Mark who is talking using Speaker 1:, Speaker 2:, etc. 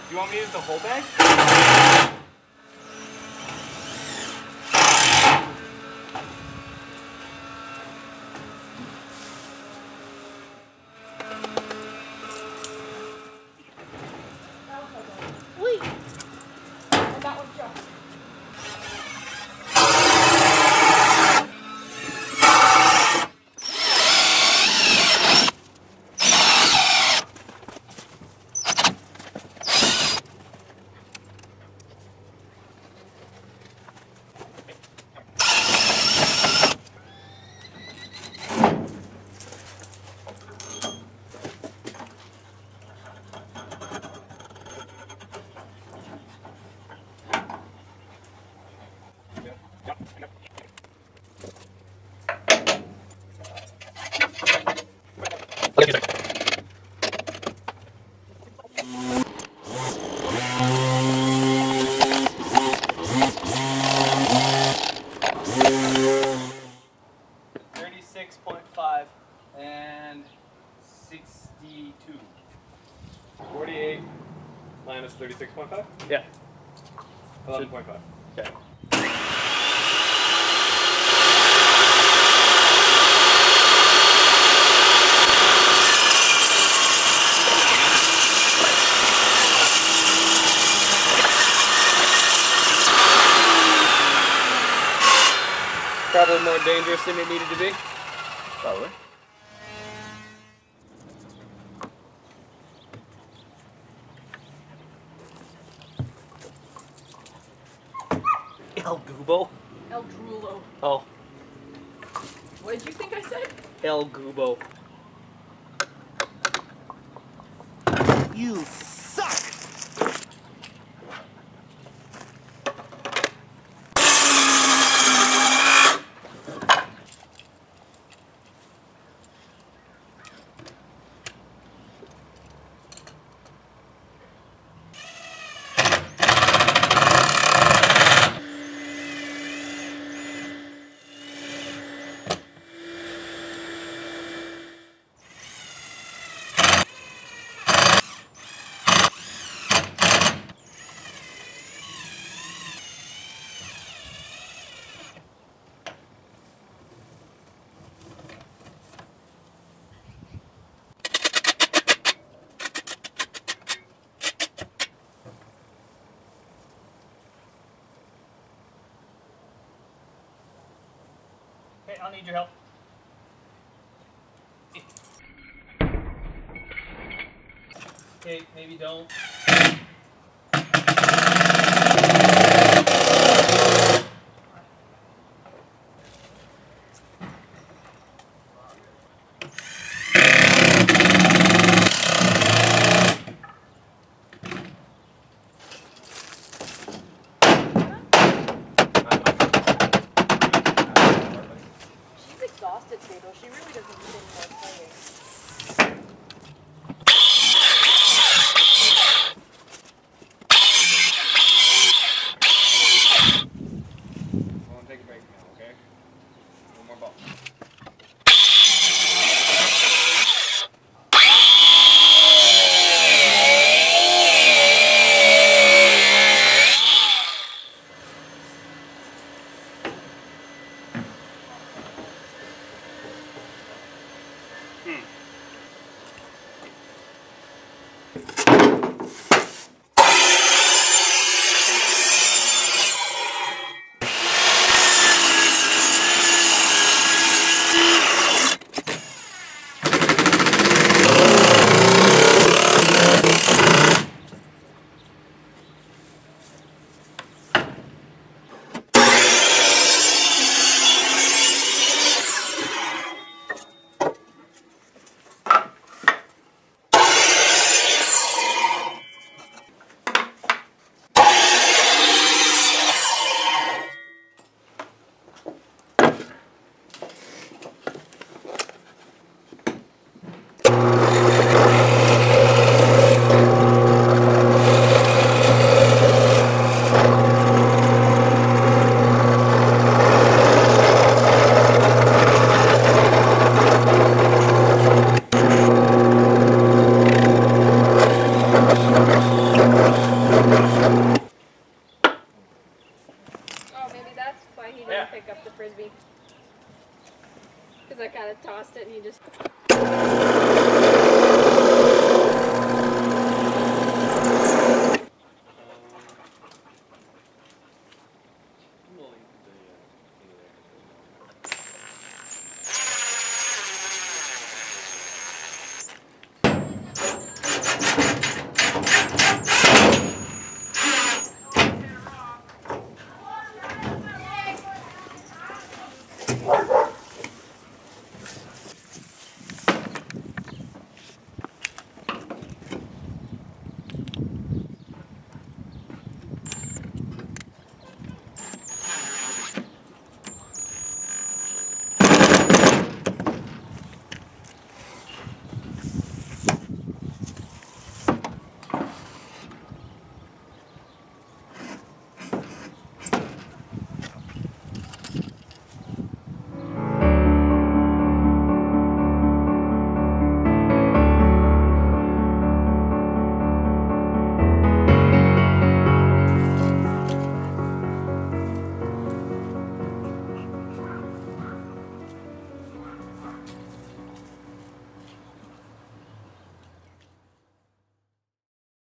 Speaker 1: Do you want me to use the whole bag?
Speaker 2: Wait. I got one shot.
Speaker 1: And 62. 48 minus 36.5?
Speaker 3: Yeah.
Speaker 1: 11.5.
Speaker 3: Okay. Probably more dangerous than it needed to be. Probably. El Gubo.
Speaker 2: El Drulo.
Speaker 3: Oh.
Speaker 2: What did you think I said?
Speaker 3: El Gubo.
Speaker 4: You suck!
Speaker 1: Hey, I'll need your help. Okay, maybe don't.
Speaker 2: She's exhausted today, though. She really doesn't need any more playing.
Speaker 1: We'll take a break now, okay? One more ball.
Speaker 5: tossed it and he just...